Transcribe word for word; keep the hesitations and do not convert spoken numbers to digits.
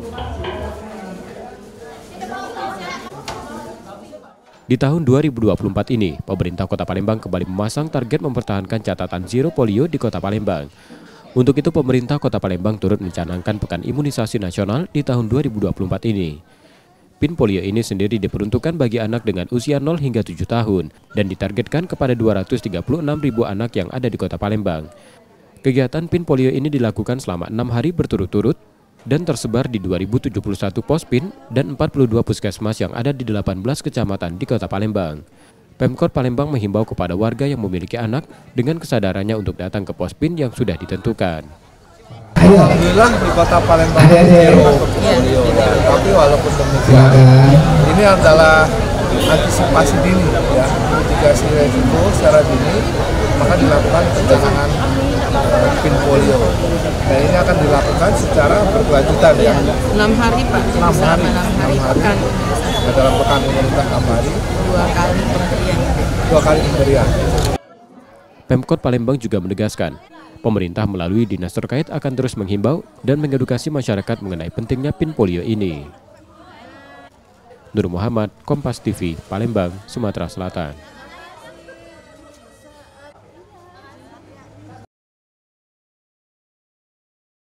Di tahun dua ribu dua puluh empat ini, pemerintah Kota Palembang kembali memasang target mempertahankan catatan zero polio di Kota Palembang. Untuk itu, pemerintah Kota Palembang turut mencanangkan Pekan Imunisasi Nasional di tahun dua ribu dua puluh empat ini. Pin polio ini sendiri diperuntukkan bagi anak dengan usia nol hingga tujuh tahun dan ditargetkan kepada dua ratus tiga puluh enam ribu anak yang ada di Kota Palembang. Kegiatan pin polio ini dilakukan selama enam hari berturut-turut dan tersebar di dua ribu tujuh puluh satu pos pin dan empat puluh dua puskesmas yang ada di delapan belas kecamatan di Kota Palembang. Pemkot Palembang menghimbau kepada warga yang memiliki anak dengan kesadarannya untuk datang ke pos pin yang sudah ditentukan. Alhamdulillah di Kota Palembang zero polio, ya. Tapi walaupun demikian, ini adalah antisipasi dini, ya, mitigasi resiko secara dini, maka dilakukan pencanangan uh, pin polio. Dan ini akan dilakukan secara berkelanjutan, ya. enam hari Pak, enam hari, enam hari, pekan. Nah, dalam pekan imunitas enam hari, dua kali pemberian. Dua kali pemberian. Pemkot Palembang juga menegaskan, pemerintah melalui dinas terkait akan terus menghimbau dan mengedukasi masyarakat mengenai pentingnya pin polio ini. Nur Muhammad, Kompas T V, Palembang, Sumatera Selatan.